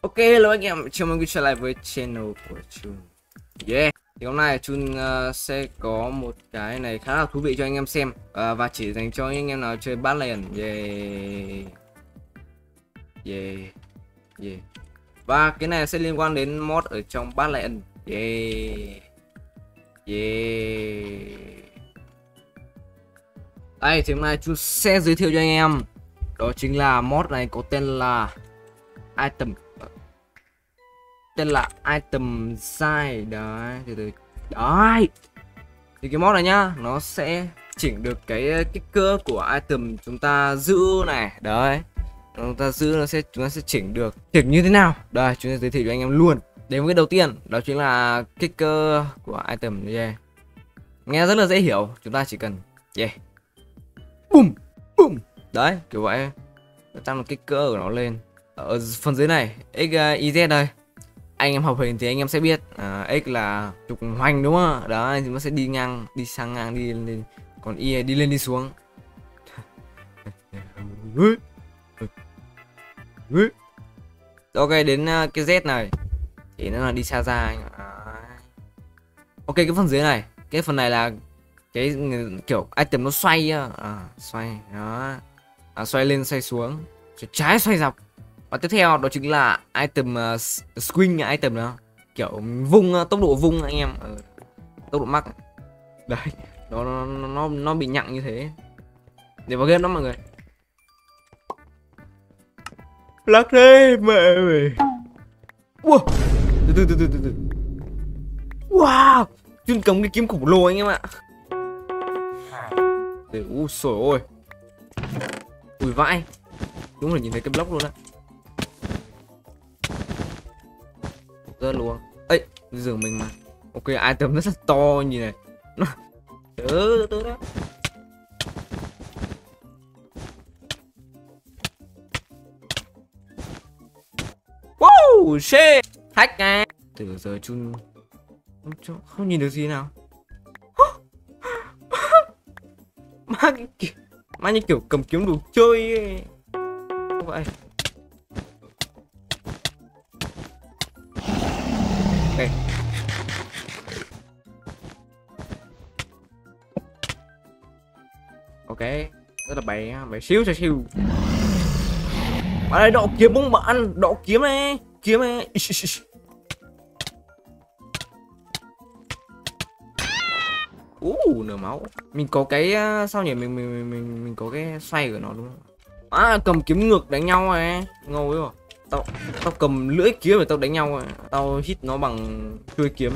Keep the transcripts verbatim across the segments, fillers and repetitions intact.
Ok, hello anh em, chào mừng quý trở lại với channel của Chun. Yeah, thì hôm nay Chun uh, sẽ có một cái này khá là thú vị cho anh em xem, uh, và chỉ dành cho những anh em nào chơi Badland. Yeah, yeah, yeah. Và cái này sẽ liên quan đến mod ở trong Badland. Yeah, yeah. Đây, thì hôm nay Chun sẽ giới thiệu cho anh em, đó chính là mod này có tên là item, tên là item size đấy, từ từ đấy. Thì cái mod này nhá, nó sẽ chỉnh được cái kích cỡ của item chúng ta giữ này, đấy, chúng ta giữ nó sẽ chúng ta sẽ chỉnh được. Chỉnh như thế nào đây, chúng ta giới thiệu cho anh em luôn. Đến với cái đầu tiên, đó chính là kích cỡ của item. Yeah, nghe rất là dễ hiểu, chúng ta chỉ cần yeah, boom boom đấy, kiểu vậy, tăng được kích cỡ của nó lên. Ở phần dưới này x y z đây, anh em học hình thì anh em sẽ biết, à, x là trục hoành đúng không? Đó thì nó sẽ đi ngang, đi sang ngang, đi lên, còn y đi lên đi xuống. Ok, đến cái z này thì nó là đi xa ra anh. Ok, cái phần dưới này, cái phần này là cái kiểu item nó xoay, à, xoay đó, à, xoay lên xoay xuống, xoay trái xoay dọc. Và tiếp theo đó chính là item uh, swing item đó, kiểu vung, uh, tốc độ vung anh em, uh, tốc độ mắc đấy, nó nó nó nó bị nhặng như thế để vào game đó mọi người. Lắc đi mẹ mày. Wow, từ từ từ từ từ từ. Wow, chuyên cống cái kiếm khủng lồ anh em ạ. Ui xồi ôi, ui vãi, đúng là nhìn thấy cái block luôn á. Rớt luôn. Ấy, giường mình mà. Ok, item rất là to như này. Nó từ từ đó. Wow, shit. Hack nha. Từ giờ Chun không, không nhìn được gì nào. Má cái kiểu, má như kiểu cầm kiếm đồ chơi ấy. Không vậy. Okay. Ok, rất là bày, bày xíu cho xíu. Ở đây độ kiếm bông bạn, độ kiếm này, kiếm này. Uh, nửa máu. Mình có cái sao nhỉ, mình mình mình mình, mình có cái xoay của nó đúng không? À, cầm kiếm ngược đánh nhau này, ngồi rồi. Tao, tao cầm lưỡi kiếm để tao đánh nhau, tao hit nó bằng chuôi kiếm.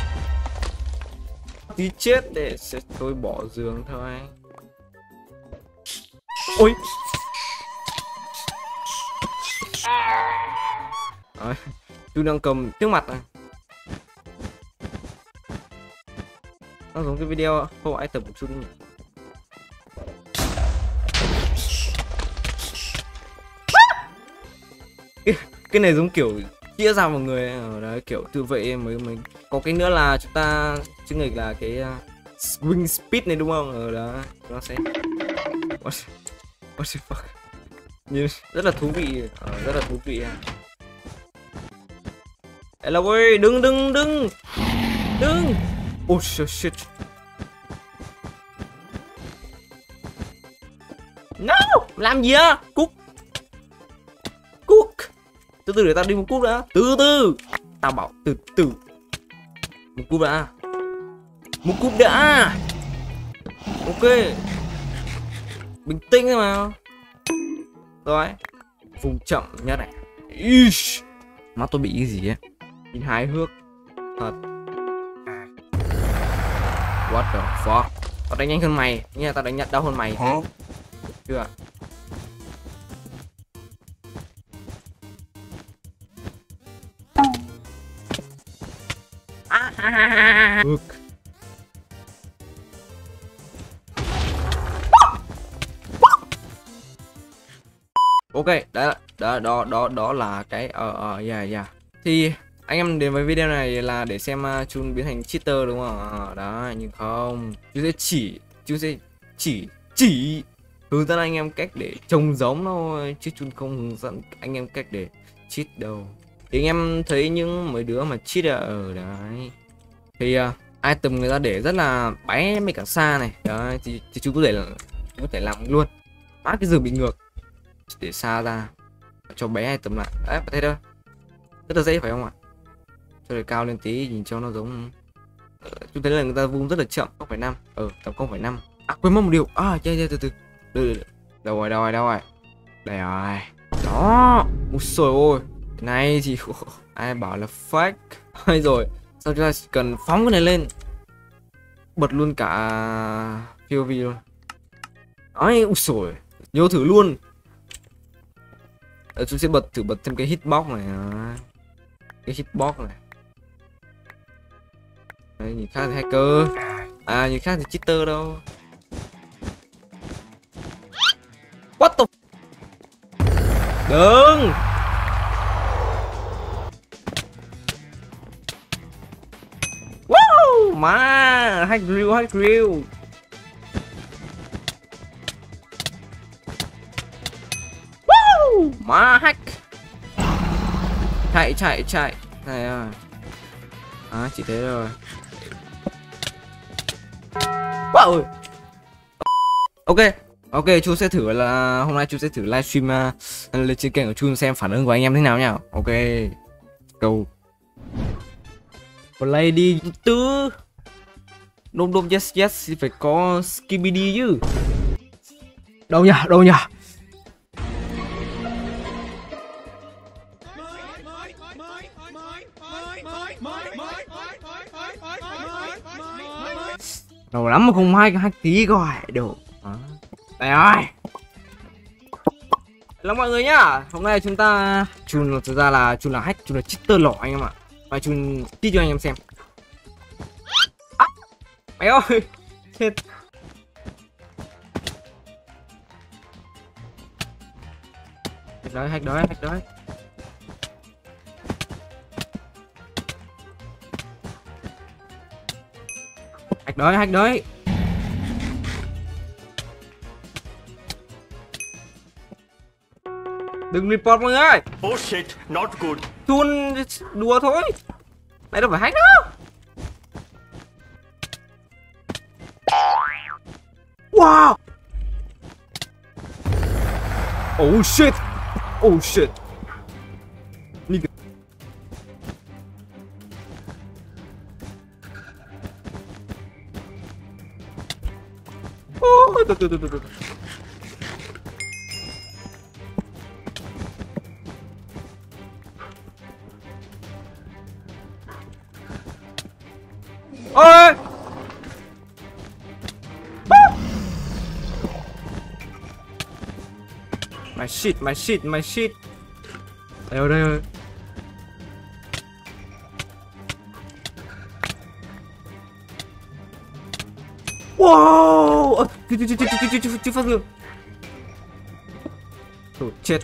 Tí chết để sẽ tôi bỏ giường thôi. Ôi, à, tôi đang cầm trước mặt này. Nó giống cái video không ai tập một chút nhỉ. Cái, cái này giống kiểu chia ra một người ở đấy, kiểu tự vệ mới mới có cái nữa là chúng ta chứng nghịch là cái uh, swing speed này đúng không? Ở đó nó sẽ what, what the fuck, như rất là thú vị, uh, rất là thú vị. Hello ơi, đừng đừng đừng đừng. Oh shit, shit. No, làm gì á? Cút, cút. Từ từ để tao đi một cúp đã. Từ từ, tao bảo từ từ. Một cúp đã. Một cúp đã. Ok, bình tĩnh thôi mà. Rồi, vùng chậm nhất này. Ish. Má tôi bị cái gì ấy? Nhìn hài hước thật. What the fuck? Tao đánh nhanh hơn mày, nghe tao đánh nhận đau hơn mày. Hả? Chưa? Ước. Ok, đó đó đó đó đó là cái ờ ờ yeah yeah. Thì anh em đến với video này là để xem uh, Chun biến thành cheater đúng không? À, đó, nhưng không, Chun sẽ chỉ Chun sẽ chỉ chỉ hướng dẫn anh em cách để trồng giống thôi, chứ Chun không hướng dẫn anh em cách để cheat đâu. Thì anh em thấy những mấy đứa mà cheat ở đấy thì uh, item người ta để rất là bé mấy cả xa này đấy, thì, thì chú có thể là chú có thể làm luôn. Má cái giường bị ngược để xa ra cho bé item lại đấy, thấy đâu rất là dễ phải không ạ? Cho để cao lên tí nhìn cho nó giống uh, chúng thấy là người ta vung rất là chậm. Không phẩy năm ờ tầm không phẩy năm. À quên mất một điều, à chơi chơi từ từ từ đâu rồi đâu rồi đâu rồi đây rồi đó. Ui trời ơi cái này thì ai bảo là fake hay rồi. Sau chúng ta chỉ cần phóng cái này lên bật luôn cả pê ô vê luôn ấy. Ui trời nhớ thử luôn. Ờ, chúng sẽ bật thử bật thêm cái hitbox này, cái hitbox này. Đấy, nhìn khác thì hacker, à nhìn khác thì cheater đâu. What the đừng. Wow má hack real hack real. Wow má hack. Chạy chạy chạy này à. À chỉ thế rồi. Wow. Ok ok chú sẽ thử là hôm nay chú sẽ thử livestream uh, lên trên kênh của chú xem phản ứng của anh em thế nào nhá. Ok go play đi tư. Đôm đôm yes yes thì phải có skibidi chứ. Đâu nhỉ đâu nhỉ. Đầu lắm mà không hai cái hack tí coi đồ. Đây rồi. Hello mọi người nhá. Hôm nay chúng ta chun thực ra là chun là hack, chun là cheater lỏ anh em ạ. Và chun cheat cho anh em xem. À, mày ơi. Chết. Hack đấy, hack đấy, hack đấy. Hack đấy, hack đấy. Đừng report mọi người ơi. Oh shit, not good. Chun đùa thôi. Này đâu phải hack đâu. Wow. Oh shit. Oh shit. Nigga. Oh, từ từ từ từ. Ôi my shit my shit my shit. Đây rồi đây rồi. Wow chưa chưa chưa chưa chưa chưa chưa phát được. Thôi chết.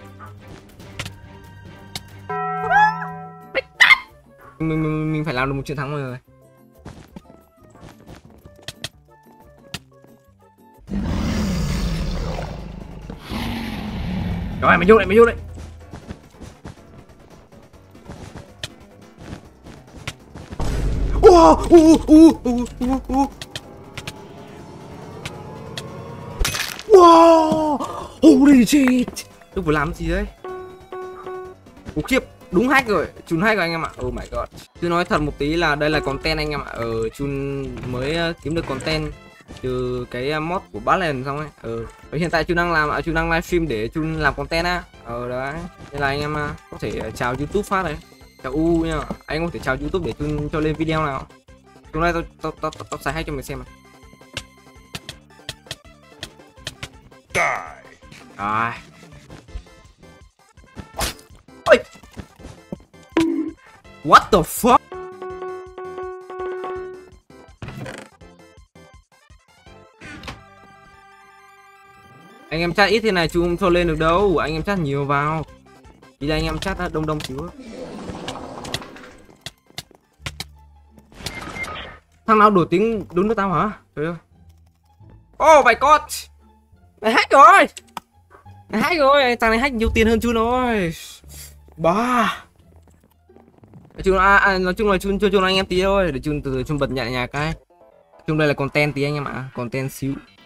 Mình, mình mình phải làm được một chiến thắng mọi người. Rồi mày vô đây mày vô đây. Wow, uh, uh, uh, uh, uh. Wow, holy shit. Tôi vừa làm gì đấy? Ủa khiếp, đúng hack rồi, chun hack rồi anh em ạ. Oh my god. Tôi nói thật một tí là đây là content anh em ạ. Ờ chun mới kiếm được content từ cái mod của Battle xong ấy. Ờ và hiện tại chun đang làm ạ, chun đang livestream để chun làm content á. Ờ đấy. Nên là anh em có thể chào YouTube phát đấy. Chào U nha. Anh có thể chào YouTube để chun cho lên video nào. Hôm nay tao tao tao tao xài hack cho mình xem này. Rồi. Ôi. What the fuck? Anh em chat ít thế này chú không cho lên được đâu. Anh em chat nhiều vào. Ý là anh em chat đông đông xíu. Thằng nào đổ tiếng đúng nước tao hả? Trời ơi. Oh my god. Mày hack rồi. Mày hack rồi. Thằng này hack nhiều tiền hơn chú rồi. Bah. nói chung là à, nói chung là chun cho chun anh em tí thôi để chun từ từ chun bật nhẹ nhàng cái. Chung đây là content tí anh em ạ, content xíu.